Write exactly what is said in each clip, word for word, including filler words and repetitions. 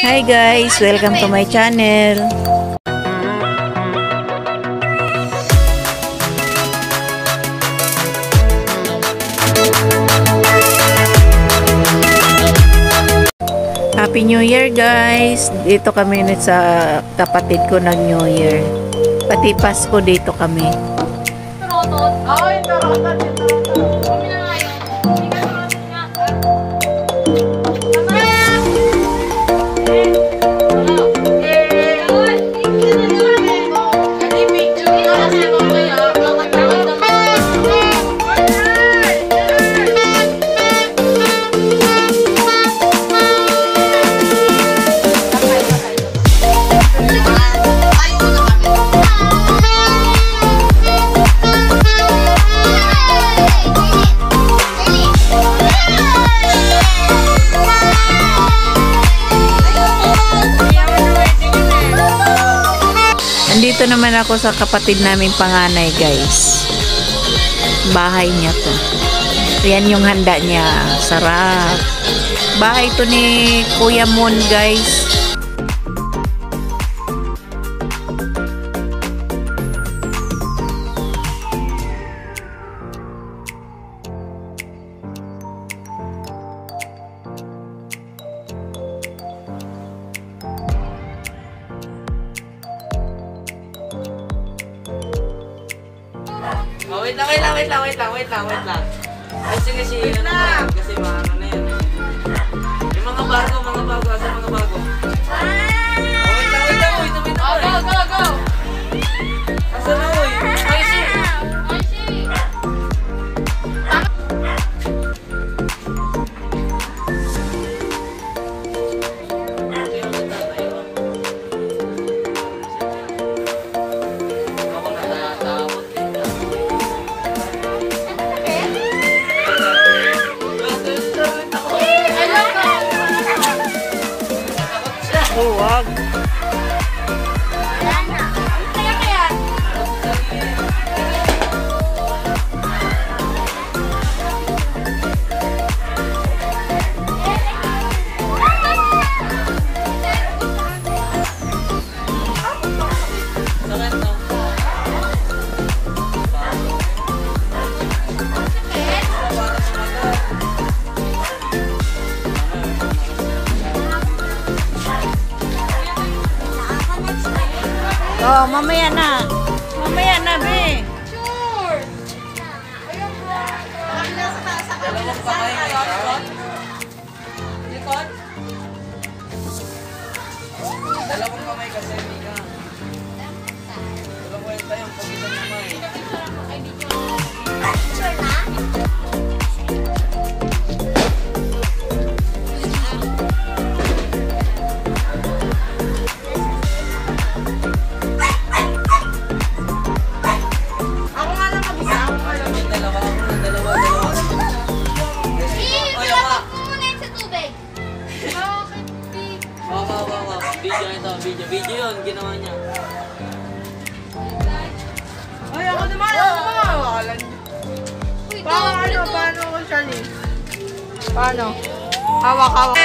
Hi guys, welcome to my channel. Happy New Year guys. Dito kami sa kapatid ko nag New Year. Pati Pasko dito kami. Turotot. Oh, yung turotot, yung turotot. Kami na nga yun. Hindi ka turotot nga. Tama! Eh! Ano? Eh! Yun! Picture na naman! Hindi picture na kasi mamaya. Bakit bakit naman? Andito naman ako sa kapatid naming panganay guys. Bahay niya to. Yan yung handa niya. Sarap. Bahay to ni Kuya Moon guys. Oh, wait lang, wait lang, wait lang, wait lang, wait lang, wait lang. Kasi kasi yun na, kasi maano na yun. Yung mga bago, mga bago, asa mga bago. Oh, wait lang, wait lang, wait lang, wait lang. Oh, go, go, go! Asa na, uy? I see! I see! Ako natatakot eh. Oh, wag. Kaya kaya? Sakit no? Oh, mamaya na. Mamaya na, be. Sure! Ayun bro. Dalawang kamay ngayon. Likod? Dalawang kamay kasi, Mika. Dalawang kwenta yung pag-isang kamay. Sure na? Ako nga lang mag-isa. Ako nga lang. Yung dalawa ako na dalawa, dalawa. Ilapag mo muna yun sa tubig. Bakit di? Wow, wow, wow, wow. Video ito, video. Video yun, ginawa niya. Ay, ako naman! Ako naman! Uy, Paano, double ano, to. paano ko, Charlie? Paano? Hawak, hawak.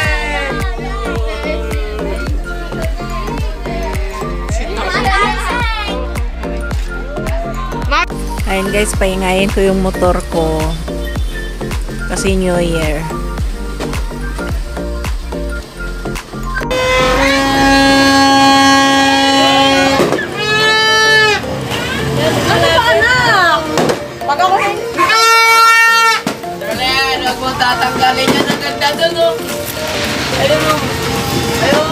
Ayun guys, pahingayin ko yung motor ko. Kasi New Year. Ano ba, anak? Pag ako na... Darlene, huwag mo tatanggalin yan ang ganda doon, oh. Ayun, oh. Ayun.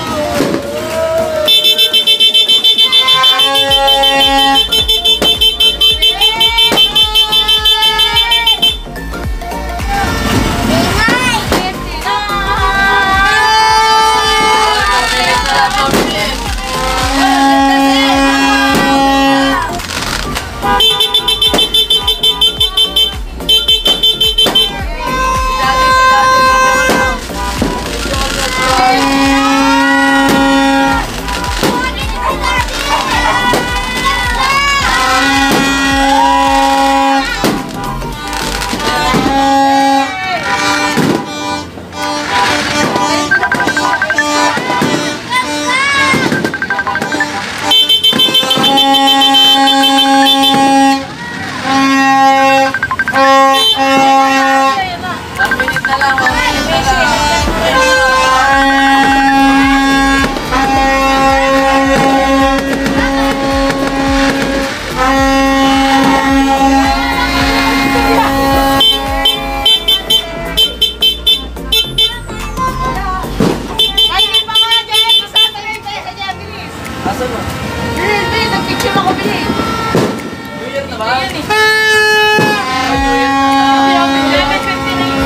Yung ako bili. New Year na ba? Yan eh. Ah, New Year na na.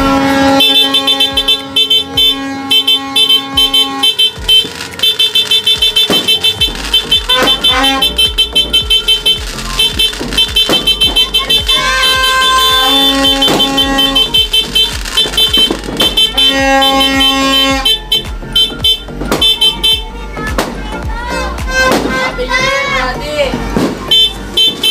Happy New Year, Daddy!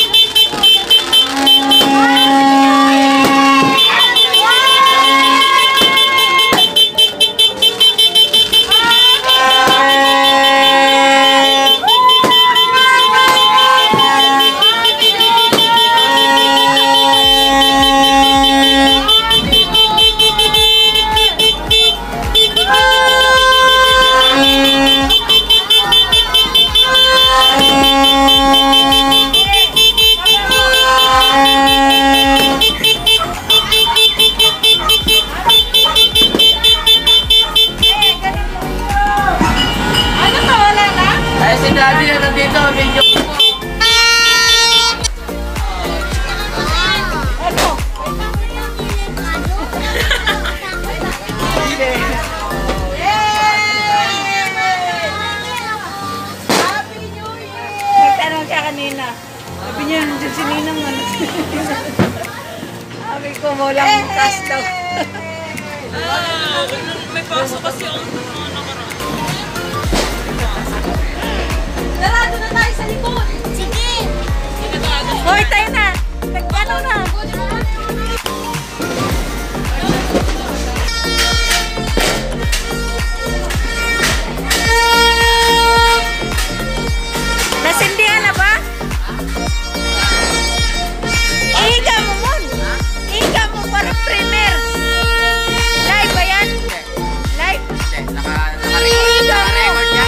Ano to? Wala na? Ay, si Daddy na nandito, video. Ano? Happy New Year! Nagtanong siya kanina. Sabi niya, nandiyan si Ninang. Ano? Sabi ko, walang cash daw. May paso kasi ang mga nakaraan. Narado na tayo sa likod! Sige! Hoy, tayo na! Nagtanong na! Nasindihan na ba? Ihiga mo mo! Ihiga mo para primer! Live ba yan? Live? Naka, Ihiga mo! naka-record niya.